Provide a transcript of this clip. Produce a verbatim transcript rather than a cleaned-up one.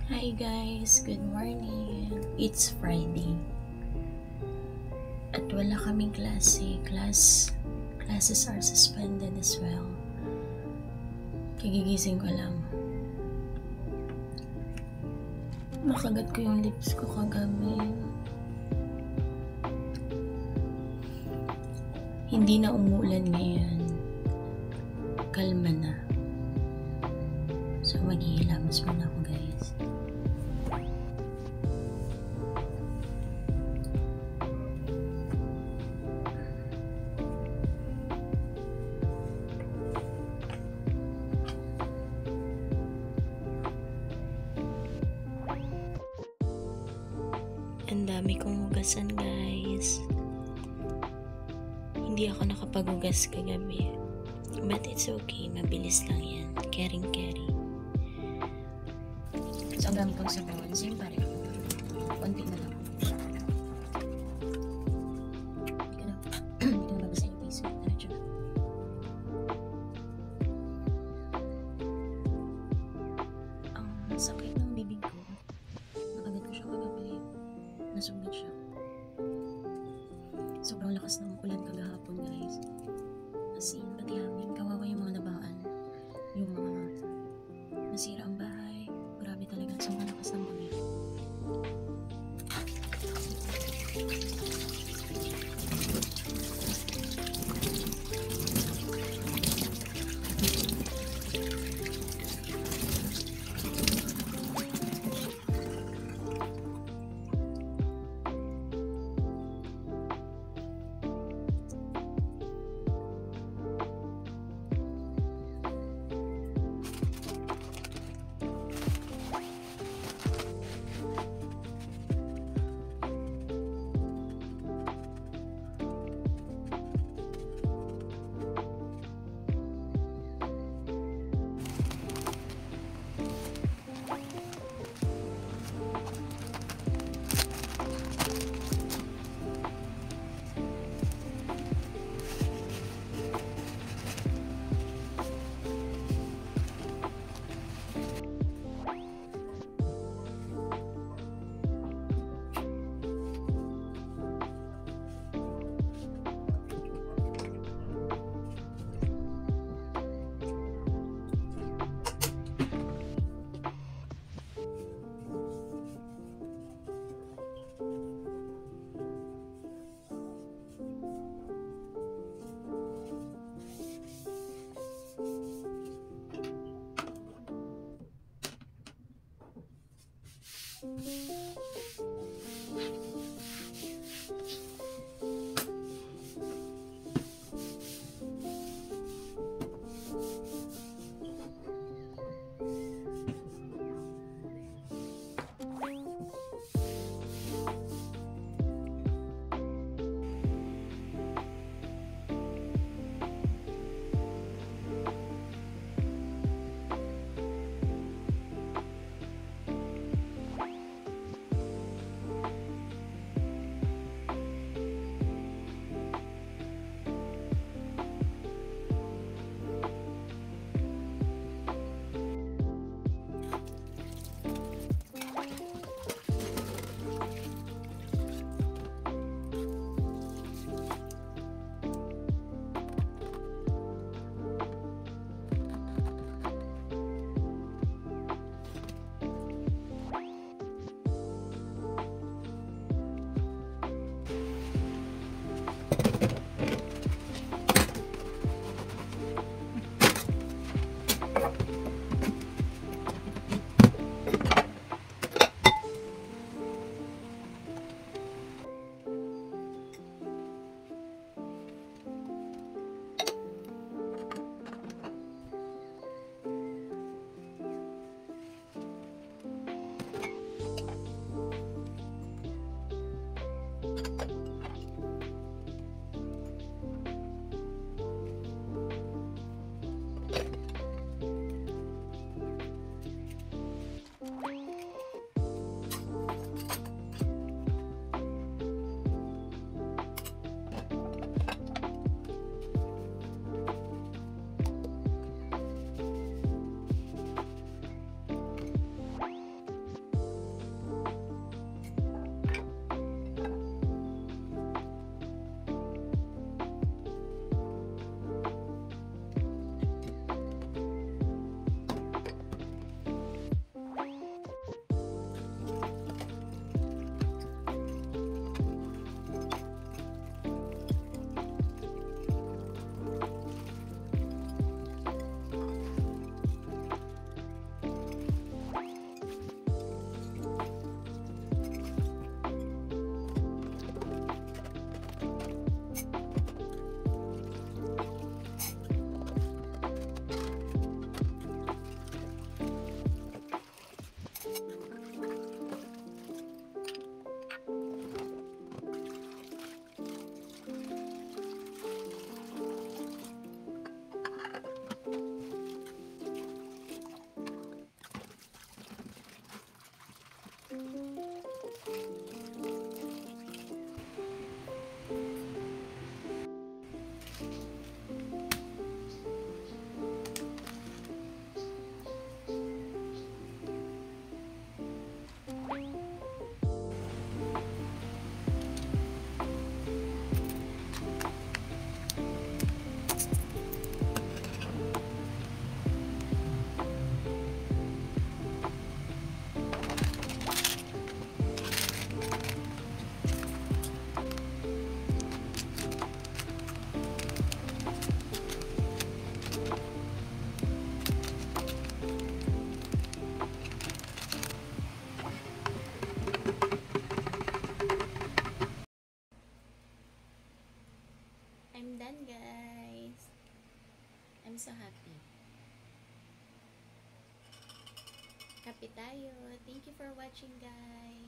Hi guys, good morning. It's Friday. At wala kaming klase. Class, classes are suspended as well. Kagigising ko lang. Makagat ko yung lips ko kagabi. Hindi na umuulan ngayon. Kalma na. So maghihilamos muna ako guys. Ang dami kong hugasan guys. Hindi ako nakapaghugas kagabi. But it's okay, mabilis lang yan. Caring carry. So, ang dami kong sabon. Same pa rin. Konti na lang. Hindi ka na. Hindi ka na babasa yung piso. Diretso na. Ang sakit ng bibig ko. Nakagat ko siya kagabi. Nasugat siya. Sobrang lakas ng ulan kagahapon guys. As in, pati hangin. Kawawa yung mga nabaan. Yung mga nasira ang bahay. Grabe talaga. Sobrang lakas ng ulan. Kape tayo. Thank you for watching, guys.